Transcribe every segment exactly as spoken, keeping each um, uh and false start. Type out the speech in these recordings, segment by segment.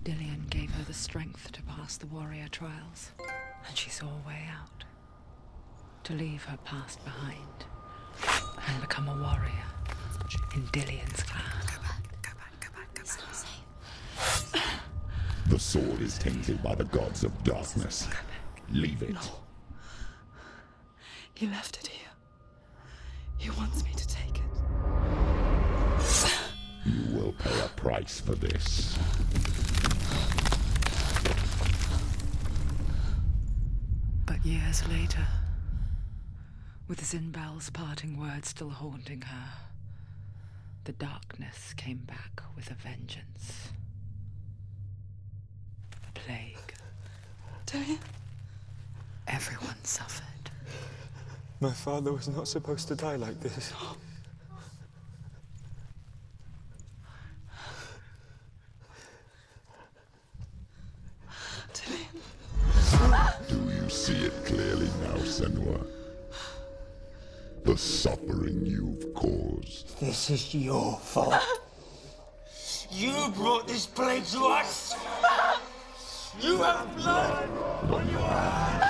Dillion gave her the strength to pass the warrior trials, and she saw a way out. To leave her past behind and become a warrior in Dillion's clan. Go back, go back, go back, go back. It's not safe. The sword is tainted by the gods of darkness. Leave it. No. He left it here. He wants me to take it. You will pay a price for this. But years later, with Zinbal's parting words still haunting her, the darkness came back with a vengeance. The plague. Dillion? Everyone suffered. My father was not supposed to die like this. Dillion. Do you see it clearly now, Senua? The suffering you've caused. This is your fault. You brought this plague to us. You have blood on your hands.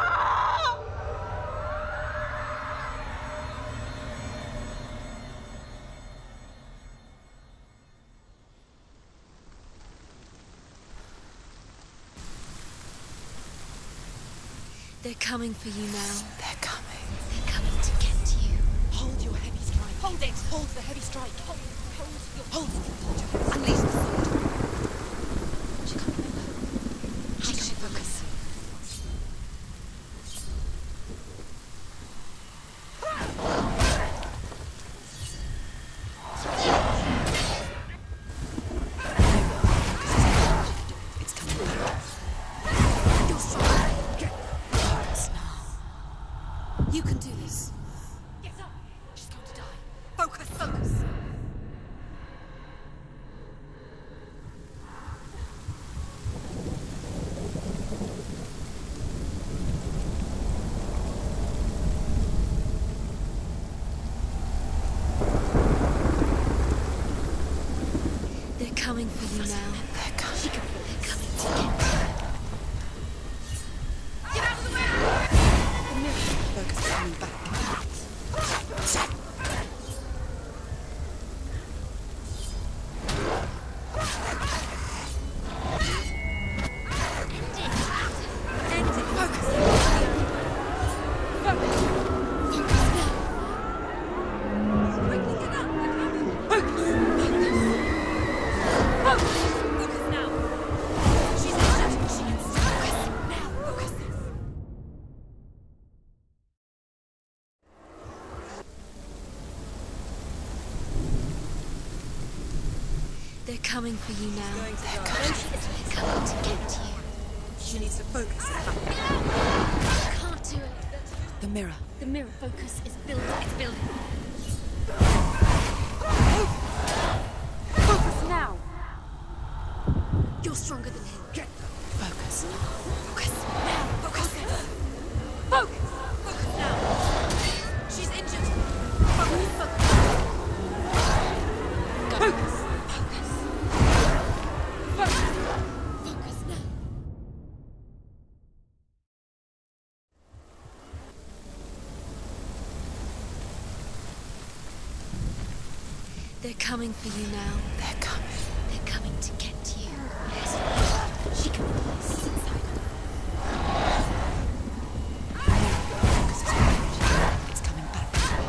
They're coming for you now. They're coming. They're coming to get you. Hold your heavy strike. Hold it. Hold the heavy strike. Hold, hold your... Hold it. Unleash the sword. She can't remember. How does she focus? It's coming back. You're strong. Focus now. You can do this. Get up. She's going to die. Focus. Focus. They're coming for you now. They're coming. They're coming to get you. Get out of the way! The mirror. Focus is coming back. End it. Focus. Focus. Focus now. Quickly get up. They're coming. Focus. Focus. Focus now. She's injured. She can focus now. Focus. They're coming for you now. They're coming. They're coming to get you. She needs to focus. I can't do it. The mirror. The mirror focus is building. It's building. Focus now. You're stronger than him. Get Focus. focus now. Focus. Focus. Focus now. She's injured. Focus. Focus. Go. Focus. Focus. Focus. Focus now. They're coming for you now. They're coming. They're coming to get you. She can release inside her. Focus is coming. It's coming back.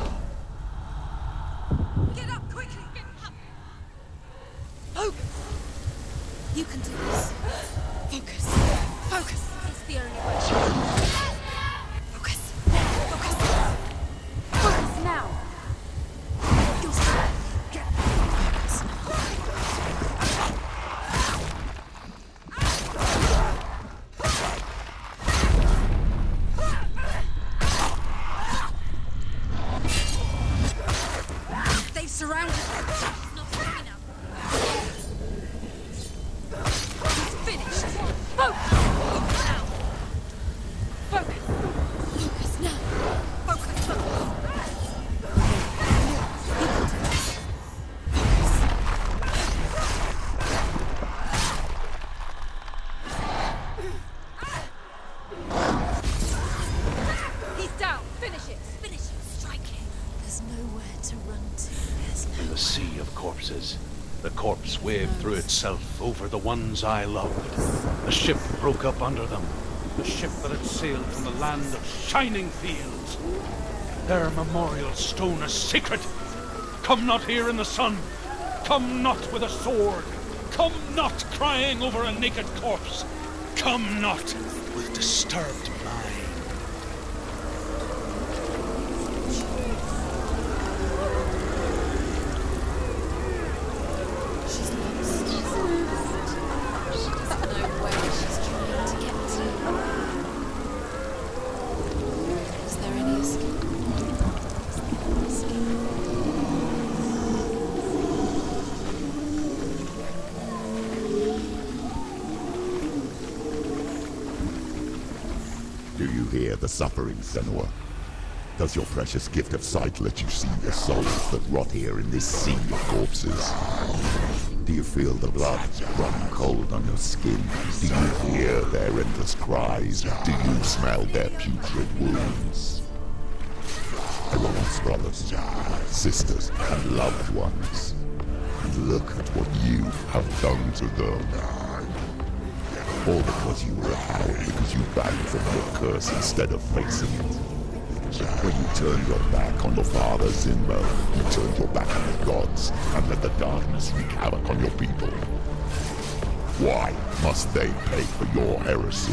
Get up quickly! Get up! Focus. You can do this. Focus. Focus. It's the only way. Focus. Focus. Focus now. You're strong. Get Focus. They've surrounded her. She's not strong enough. sea of corpses. The corpse waved through itself over the ones I loved. The ship broke up under them. The ship that had sailed from the land of shining fields. Their memorial stone is sacred. Come not here in the sun. Come not with a sword. Come not crying over a naked corpse. Come not with disturbed mind. She's lost. She doesn't know where she's trying to get to. Is there any escape? Do you hear the suffering, Senua? Does your precious gift of sight let you see the souls that rot here in this sea of corpses? Do you feel the blood run cold on your skin? Do you hear their endless cries? Do you smell their putrid wounds? They were once brothers, sisters, and loved ones. And look at what you have done to them. All because you were a coward, because you backed from your curse instead of facing it. When you turned your back on your father Zinmo, you turned your back on the gods, and let the darkness wreak havoc on your people. Why must they pay for your heresy?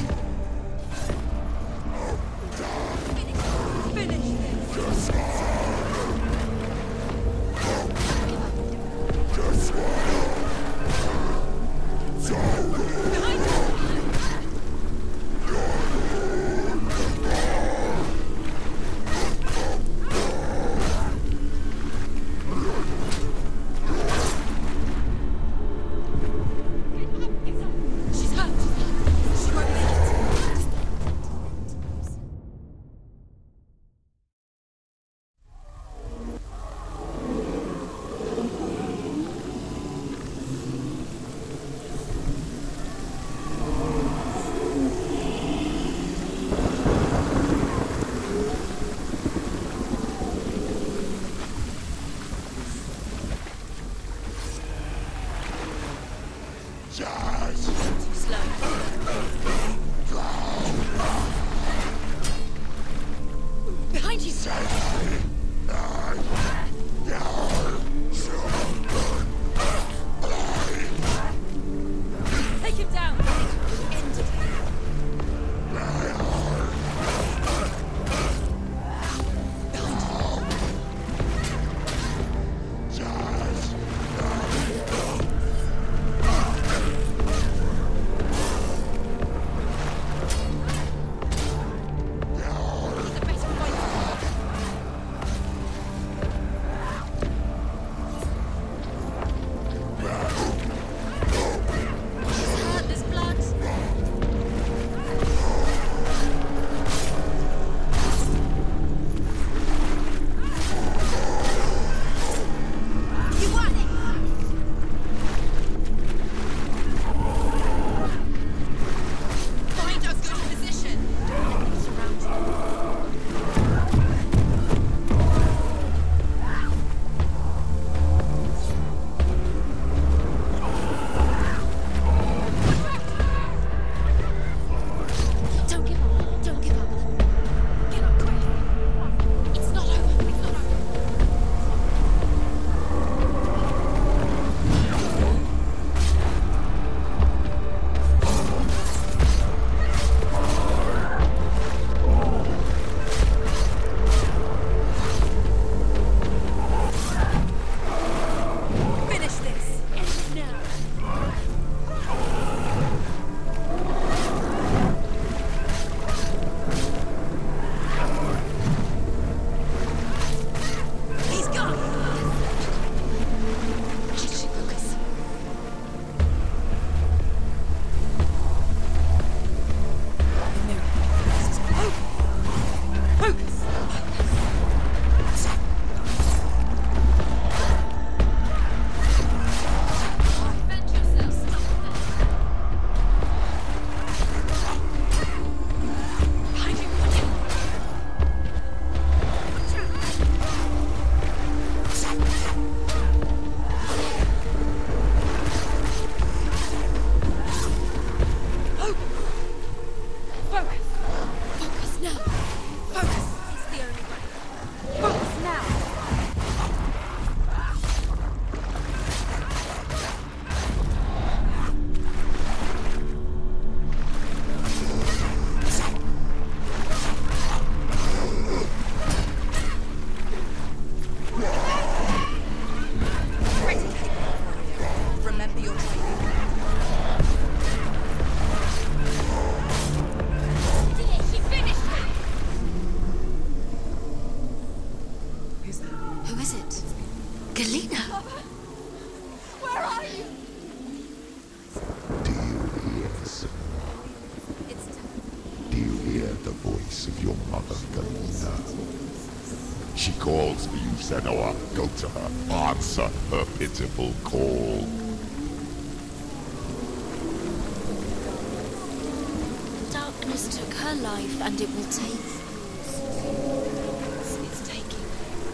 Behind you! Take him down! End it! your training. She finished it! Who's that? Who is it? Galena? Where are you? Do you hear this? Do you hear the voice of your mother, Galena? She calls for you, Senua. Go to her. Answer her pitiful call. Darkness took her life, and it will take... It's taking...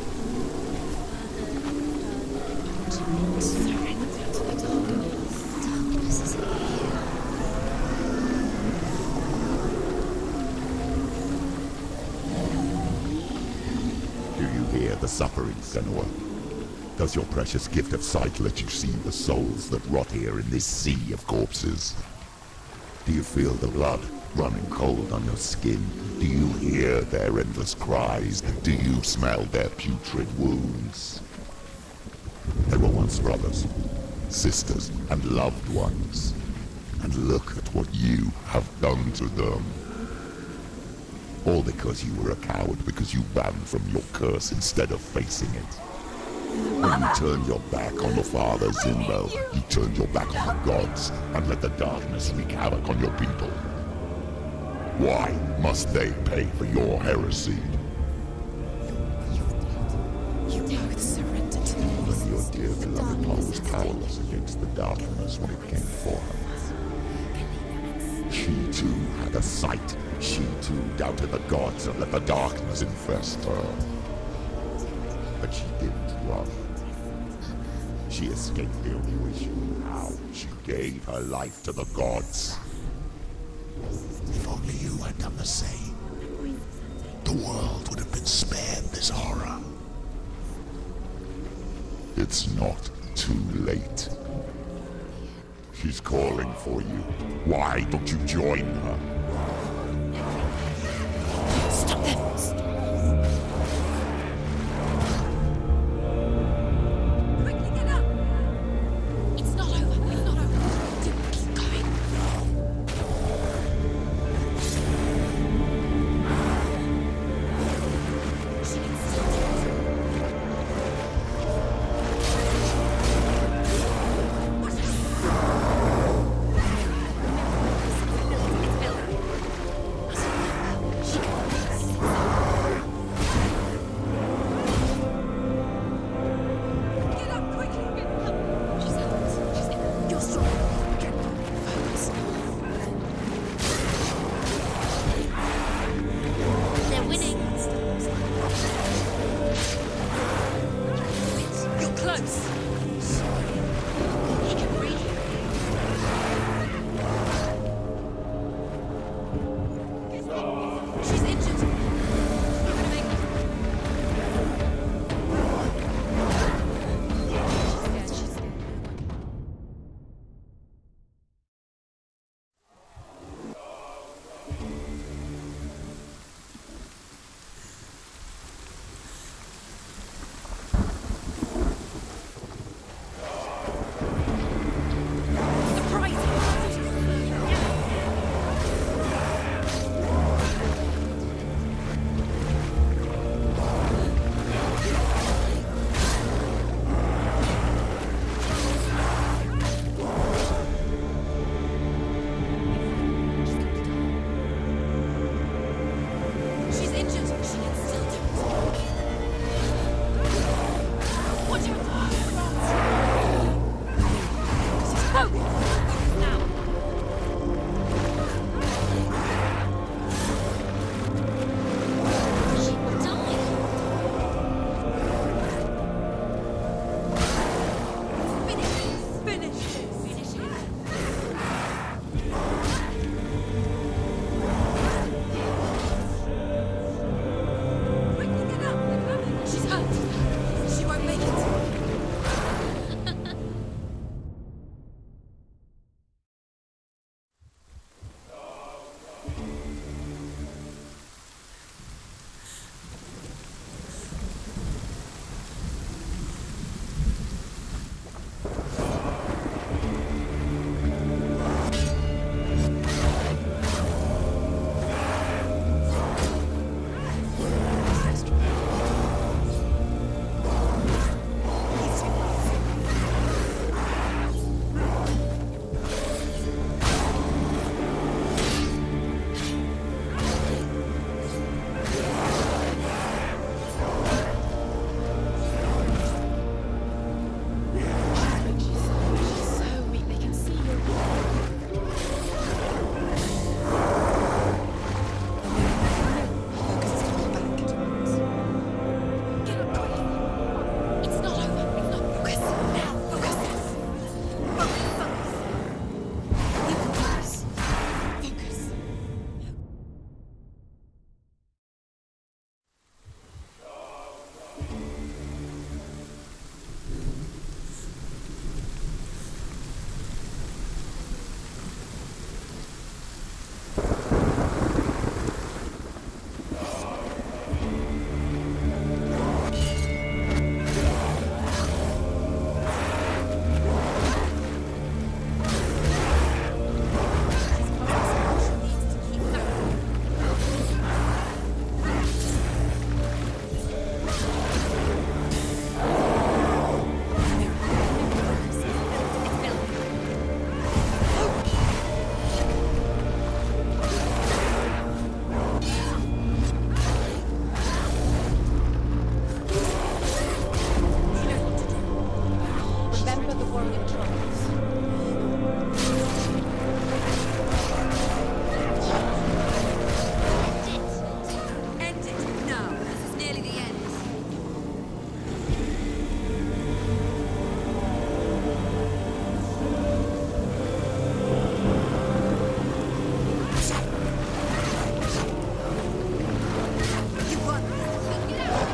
Surrender to the darkness. Darkness is here. Do you hear the suffering, Senua? Does your precious gift of sight let you see the souls that rot here in this sea of corpses? Do you feel the blood running cold on your skin? Do you hear their endless cries? Do you smell their putrid wounds? They were once brothers, sisters, and loved ones. And look at what you have done to them. All because you were a coward, because you ran from your curse instead of facing it. When you turned your back on your father, Zimbo, you turned your back on the gods and let the darkness wreak havoc on your people. Why must they pay for your heresy? You both surrendered to the Even your dear beloved mother was powerless against the darkness when it came for her. She too had a sight. She too doubted the gods and let the darkness infest her. But she didn't run. She escaped the only way she knew how. She gave her life to the gods. If only you had done the same, the world would have been spared this horror. It's not too late. She's calling for you. Why don't you join her? Stop them! Quickly get up! It's not over. It's not over. Keep going. She can still do it. Watch out! It's building. It's building. She can... warrior trials. End it! End it! Now! This is nearly the end. You won! Get out!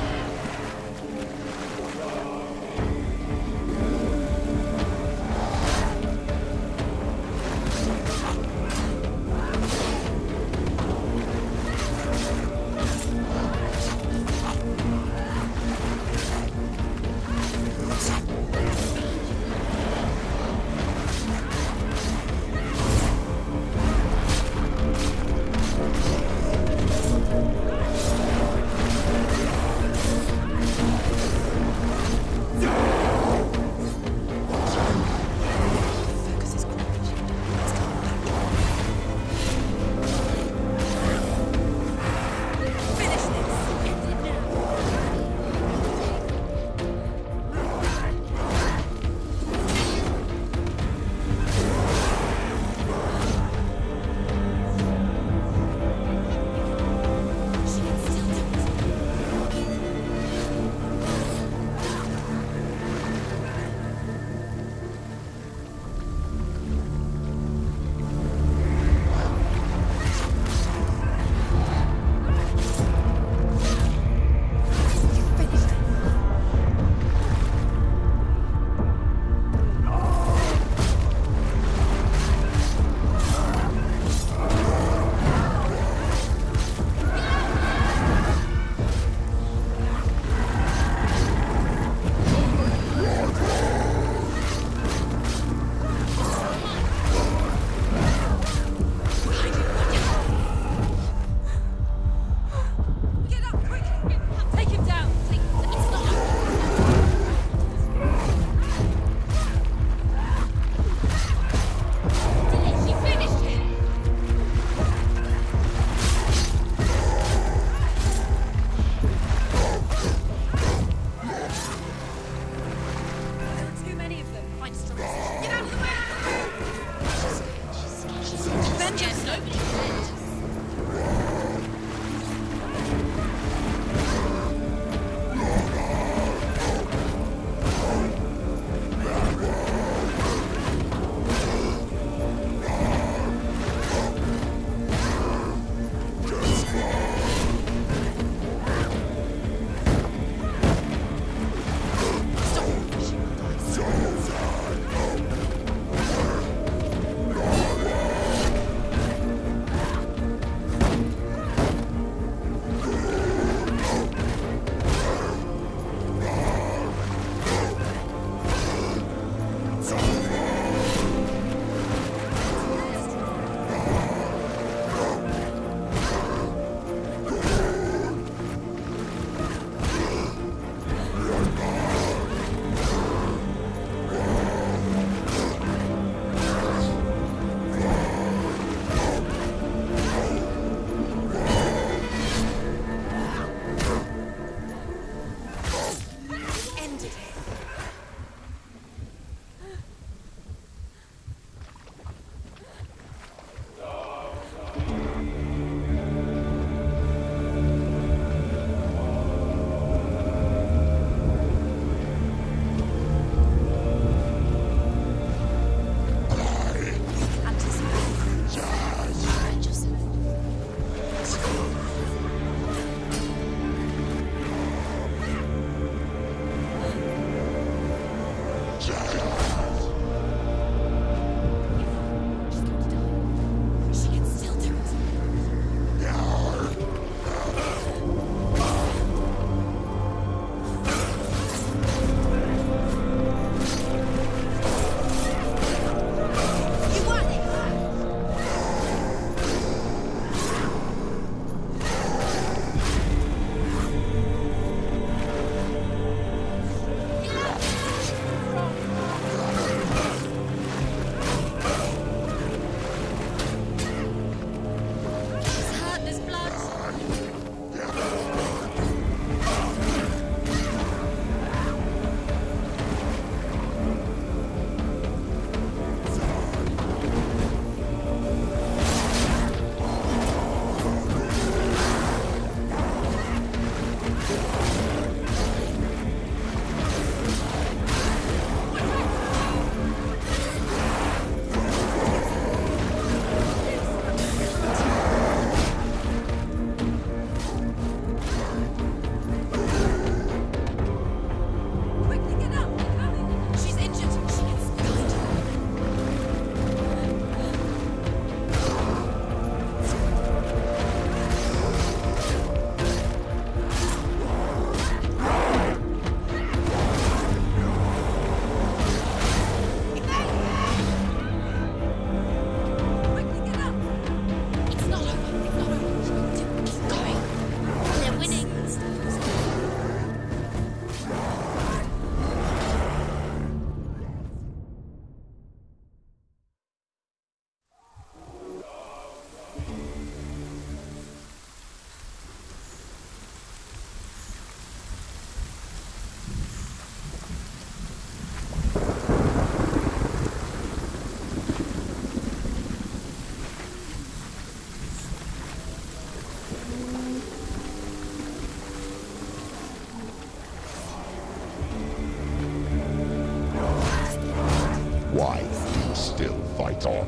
you still fight on.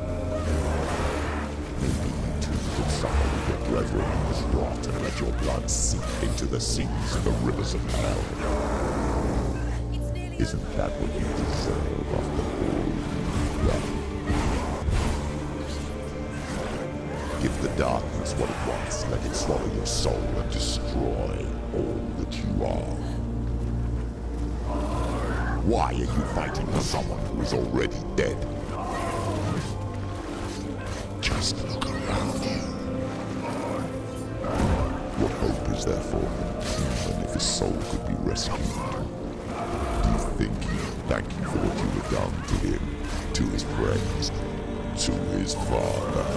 Maybe you too could suffer with your brethren in this rot and let your blood seep into the seas and the rivers of hell. Isn't that what you deserve after all you've done? Give the darkness what it wants, let it swallow your soul and destroy all that you are. Why are you fighting for someone who is already dead? Just look around you. What hope is there for him, even if his soul could be rescued? Do you think he will thank you for what you have done to him, to his friends, to his father?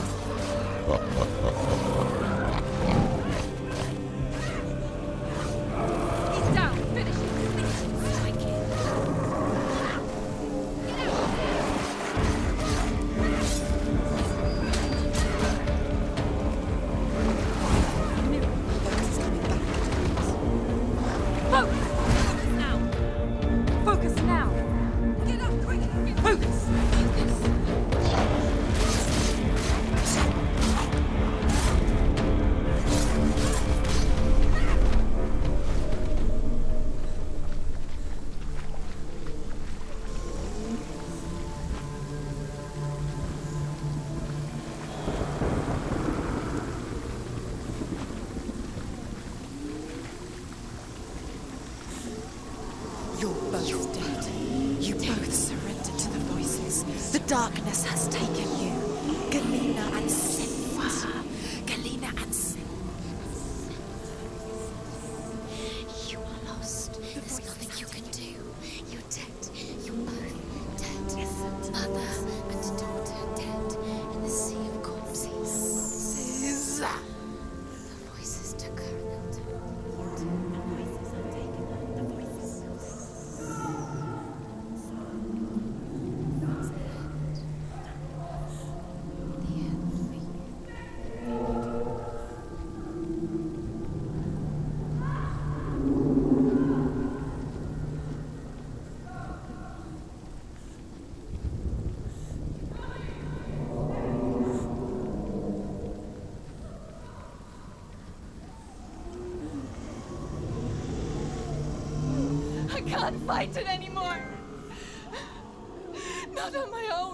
He's down. Finish him. Finish him. Strike him. Focus now. Focus now. Get up, quick. Focus. Focus. You're both dead. You both surrendered to the voices. The darkness has taken you. Galena and Senua. Galena and Senua. You are lost. There's nothing you can do. You're dead. You're both dead. Mother and daughter dead in the sea of corpses. The voices took her and then took her. The voices have taken her. The voices. I can't fight it anymore. Not on my own.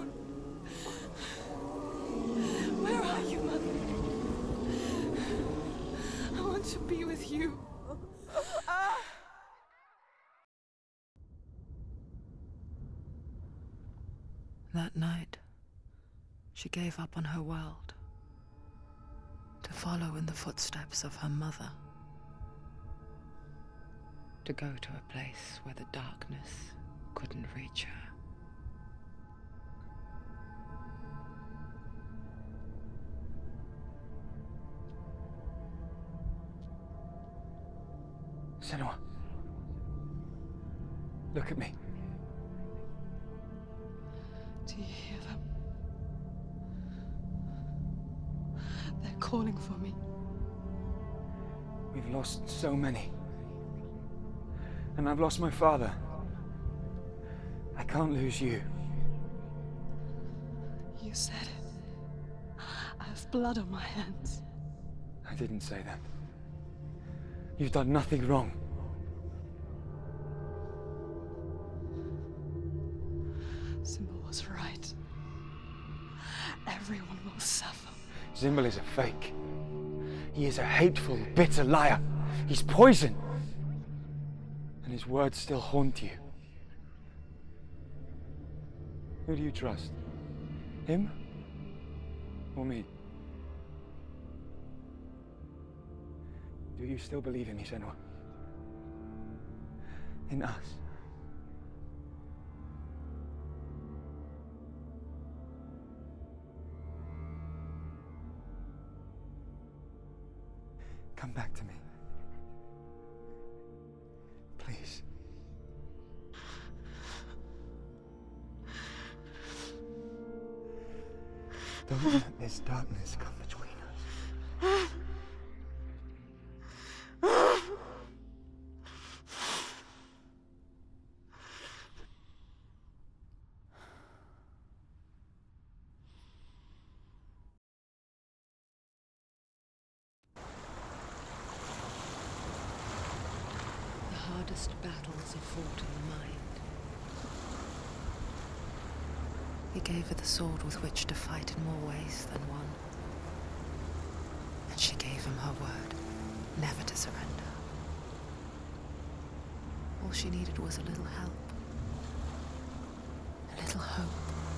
Where are you, Mother? I want to be with you. That night, she gave up on her world to follow in the footsteps of her mother, to go to a place where the darkness couldn't reach her. Senua. Look at me. Do you hear them? They're calling for me. We've lost so many. And I've lost my father. I can't lose you. You said it. I have blood on my hands. I didn't say that. You've done nothing wrong. Symbol was right. Everyone will suffer. Zimbel is a fake. He is a hateful, bitter liar. He's poison. And his words still haunt you. Who do you trust? Him? Or me? Do you still believe in me, Senua? In us? Come back to me. Please. Don't let this darkness come between us. deepest battles are fought in the mind. He gave her the sword with which to fight in more ways than one. And she gave him her word, never to surrender. All she needed was a little help. A little hope.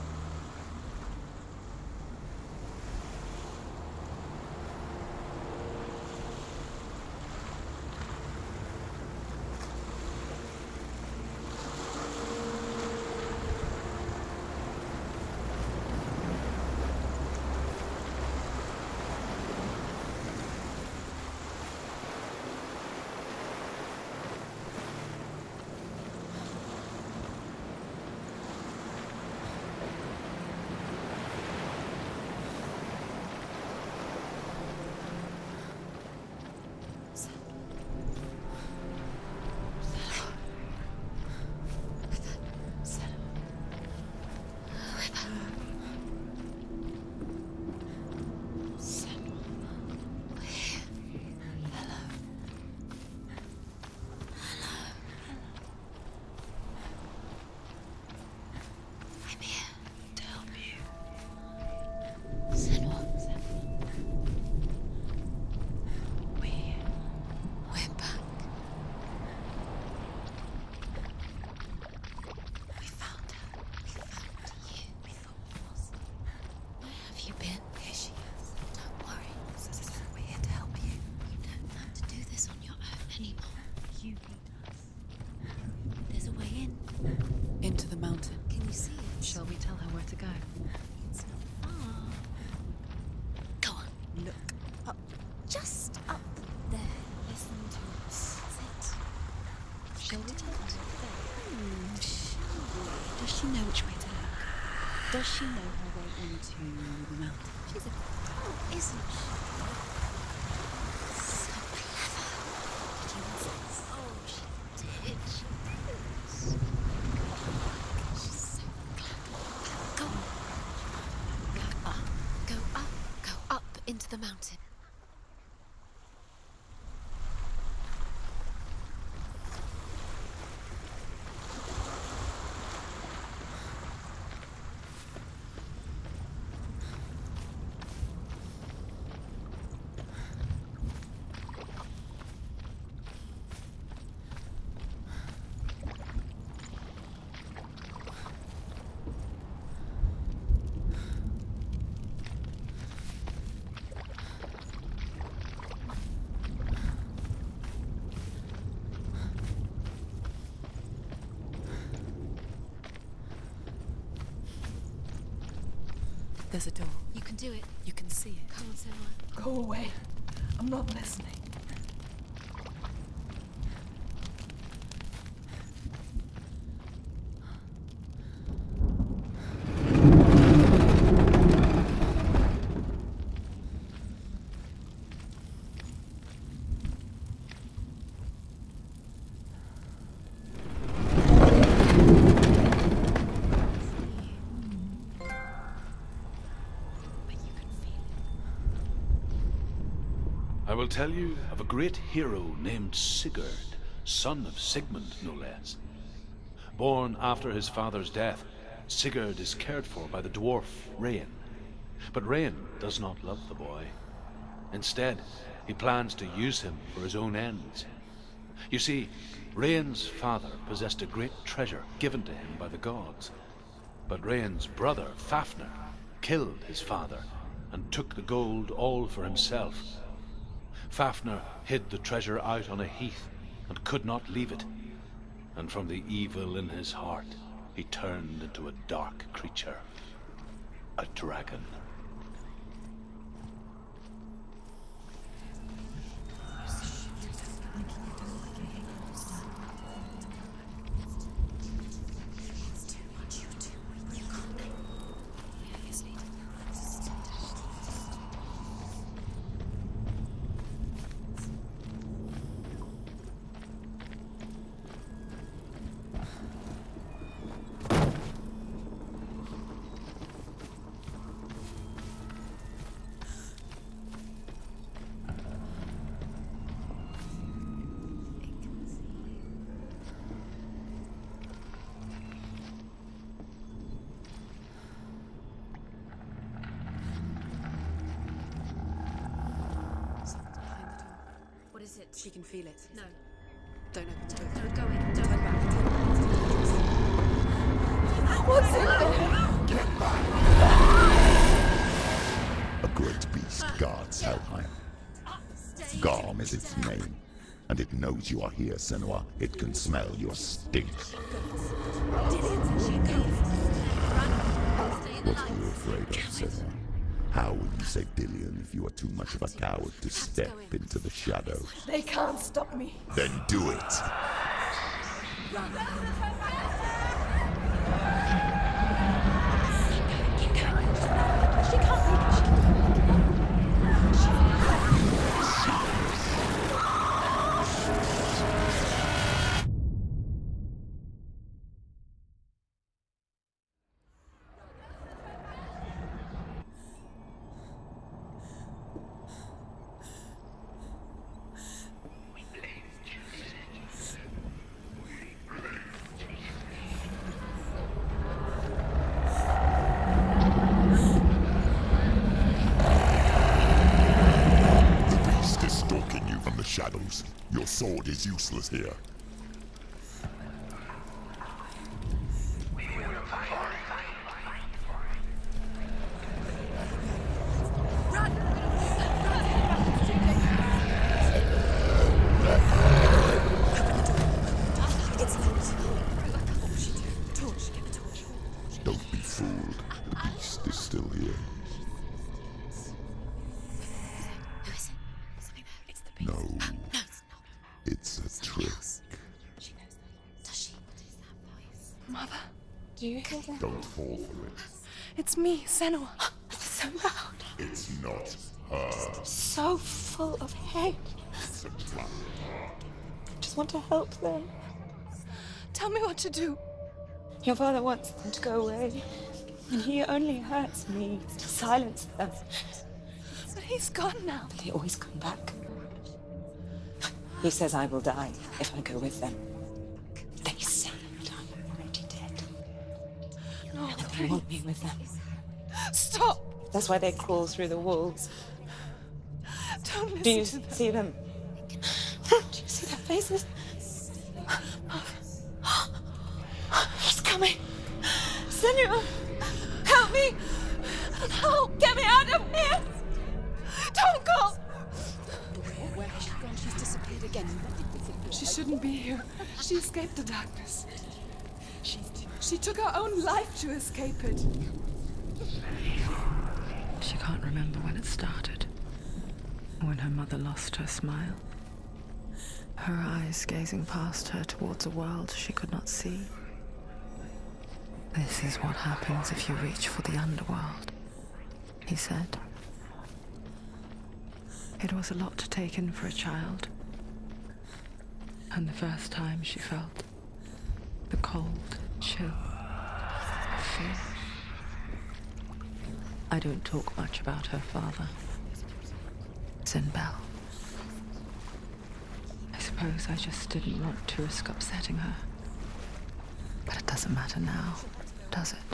Into the mountain. Can you see it? Shall we tell her where to go? It's not far. Go on. Look up. Just up there. Listen to us. That's it. Shall we tell her? Hmm, shall we? Does she know which way to look? Does she know her way into the mountain? She's a pro, isn't she? So clever. Did you listen? Oh, she did. She is. She's so clever. Go on. Go up. Go up. Go up into the mountain. There's a door. You can do it. You can see it. Come on, Senua. Go away. I'm not listening. I will tell you of a great hero named Sigurd, son of Sigmund, no less. Born after his father's death, Sigurd is cared for by the dwarf Rain. But Rain does not love the boy. Instead, he plans to use him for his own ends. You see, Rain's father possessed a great treasure given to him by the gods. But Rain's brother, Fafnir, killed his father and took the gold all for himself. Fafnir hid the treasure out on a heath and could not leave it. And from the evil in his heart, he turned into a dark creature, a dragon. She can feel it. No. Don't open the door. Don't go in. Don't. Turn back. Turn back. What's in there? Get back! A great beast guards Helheim. Garm is its name, and it knows you are here, Senua. It can smell your stink. What are you afraid of, Senua? How will you save Dillion if you are too much of a coward to step into the shadows? They can't stop me. Then do it! She can't be. Shadows. Your sword is useless here. Don't be fooled. The beast is still here. No. No, it's not. It's a trick. She knows that. Does she? What is that voice? Mother, do you hear that? Don't fall for it. It's me, Senua. It's so loud. It's not her. So full of hate. It's a trap. I just want to help them. Tell me what to do. Your father wants them to go away, and he only hurts me to silence them. But he's gone now. But they always come back. He says I will die if I go with them. They say that I'm already dead. No, And they want me with them. Stop! That's why they crawl through the walls. Don't listen Do you to them. see them? Do you see their faces? He's coming! Senua! Help me! Help! Get me out of here! Don't go! Where has she gone? She's disappeared again. She shouldn't be here. She escaped the darkness. She, she took her own life to escape it. She can't remember when it started. When her mother lost her smile. Her eyes gazing past her towards a world she could not see. This is what happens if you reach for the underworld, he said. It was a lot to take in for a child. And the first time she felt the cold chill of fear. I don't talk much about her father, Zinbel. I suppose I just didn't want to risk upsetting her. But it doesn't matter now, does it?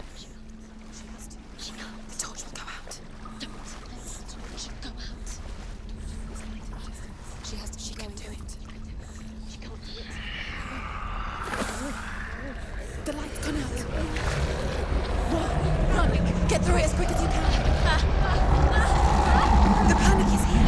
The torch will go out. Don't. She will go out. She has to. She can do it. She can't do it. The light's gone out. Run! Run! Get through it as quick as you can. The panic is here.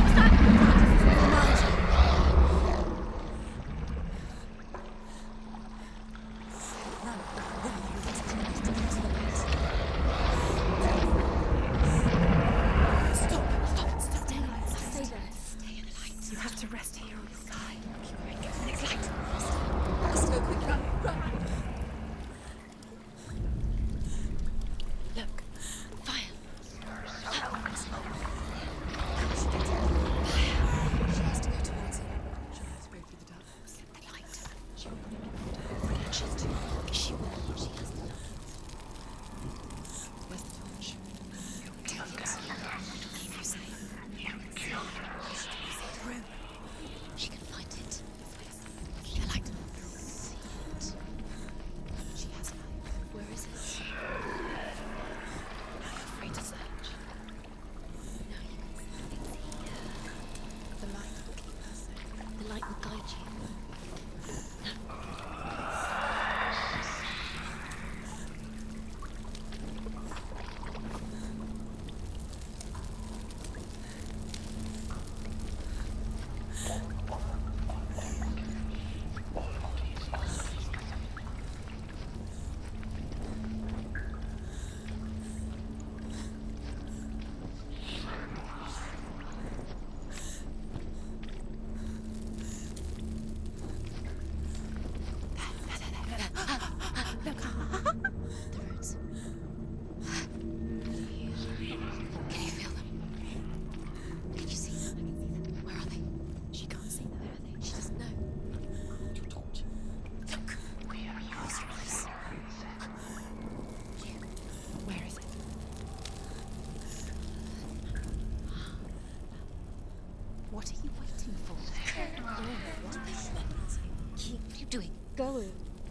going.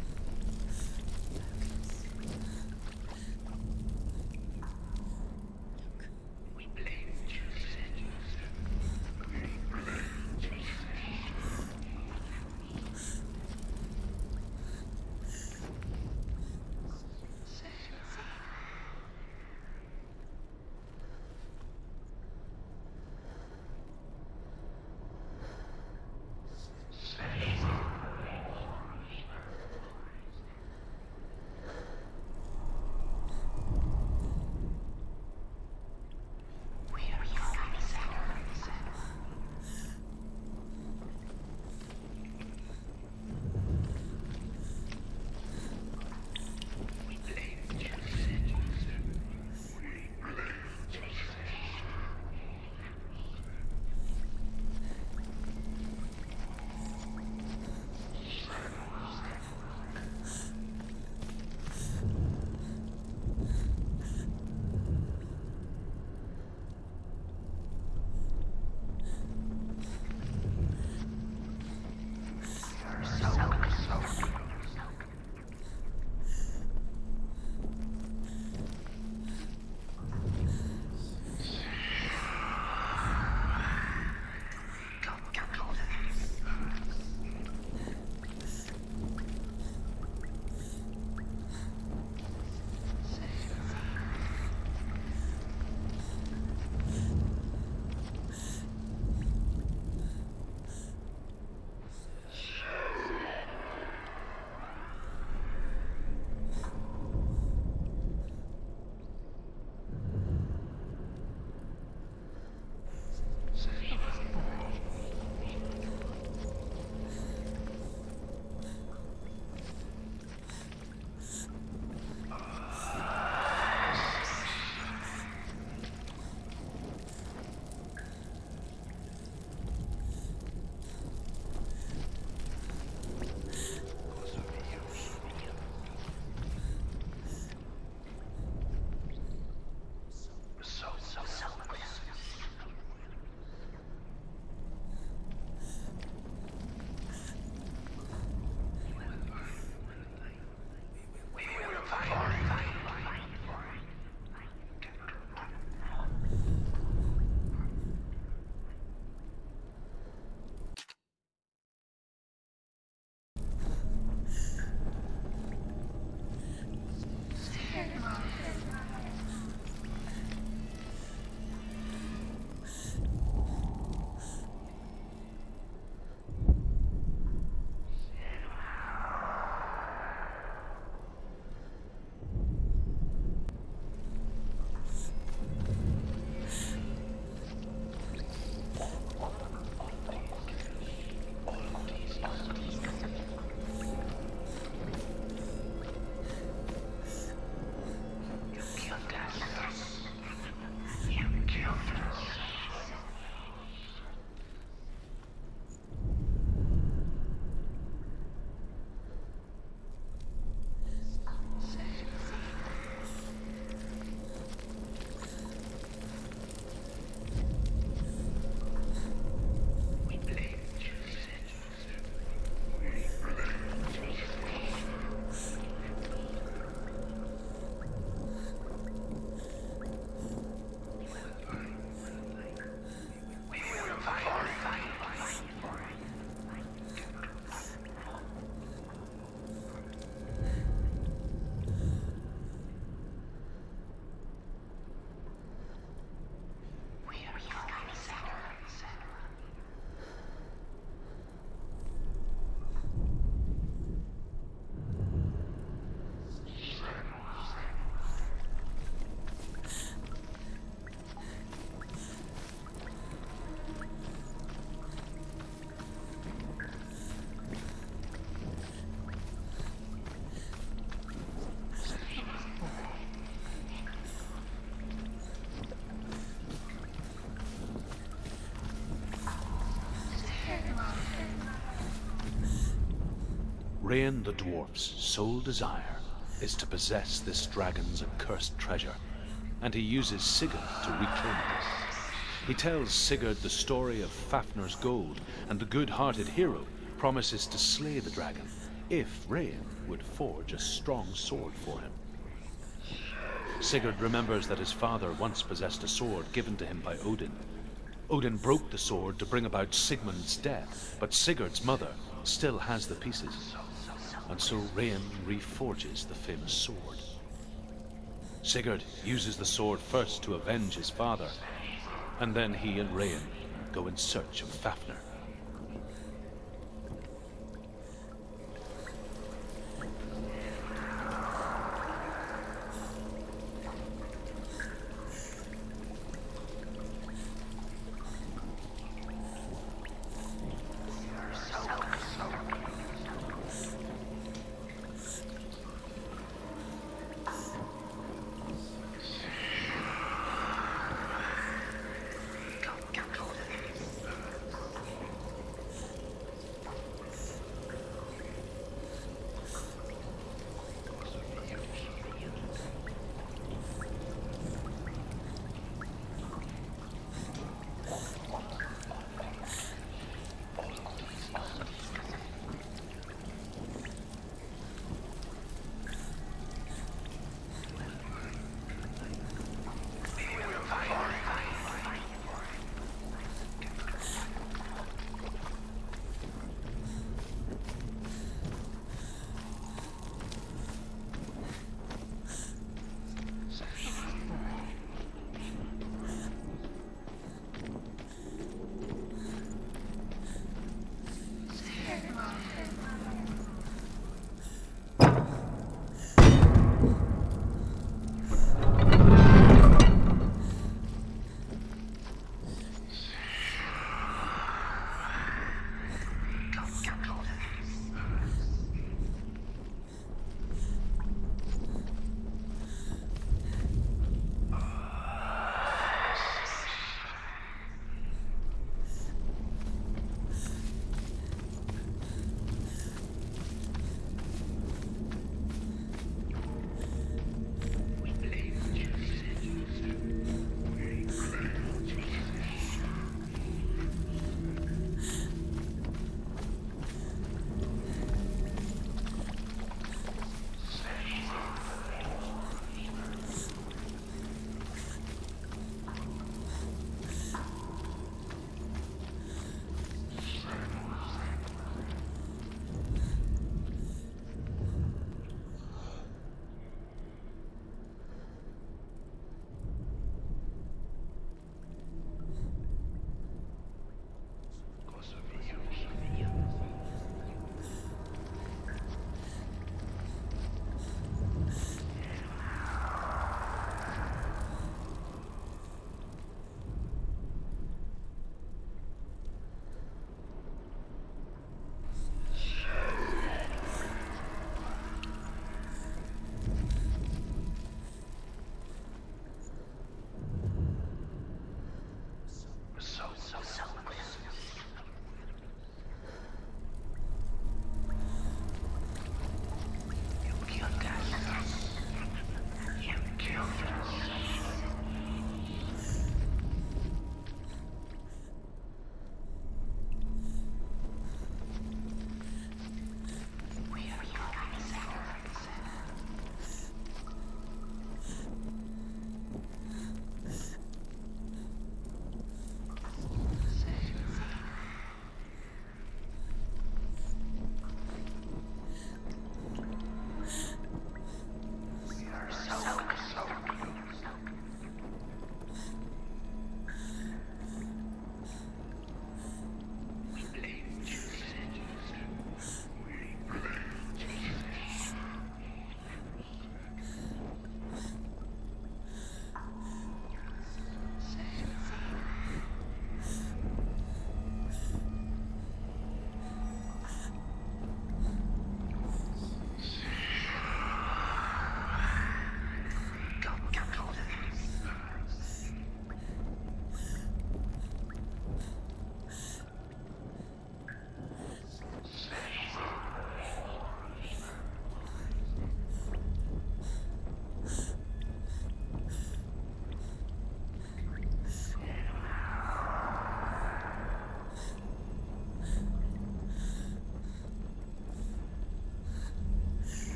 Rain the dwarf's sole desire is to possess this dragon's accursed treasure, and he uses Sigurd to reclaim it. He tells Sigurd the story of Fafnir's gold, and the good-hearted hero promises to slay the dragon if Rain would forge a strong sword for him. Sigurd remembers that his father once possessed a sword given to him by Odin. Odin broke the sword to bring about Sigmund's death, but Sigurd's mother still has the pieces. And so Rain reforges the famous sword. Sigurd uses the sword first to avenge his father, and then he and Rain go in search of Fafnir.